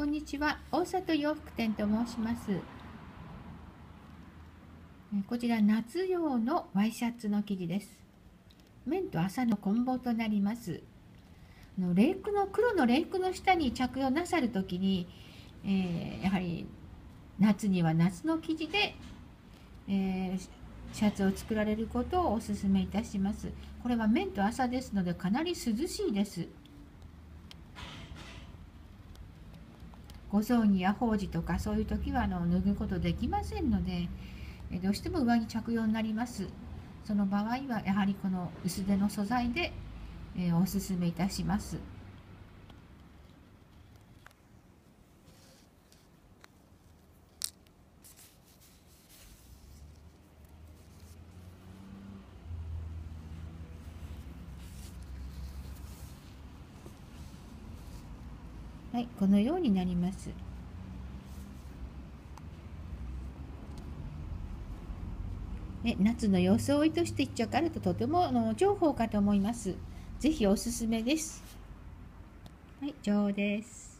こんにちは、大里洋服店と申します。こちら夏用のワイシャツの生地です。綿と麻の混紡となります。黒の礼服の下に着用なさるときに、やはり夏には夏の生地で、シャツを作られることをお勧めいたします。これは綿と麻ですのでかなり涼しいです。ご葬儀や法事とかそういう時は脱ぐことできませんので、どうしても上着着用になります。その場合はやはりこの薄手の素材で、おすすめいたします。はい、このようになります。夏の装いとして一着あるととても重宝かと思います。ぜひおすすめです。はい、以上です。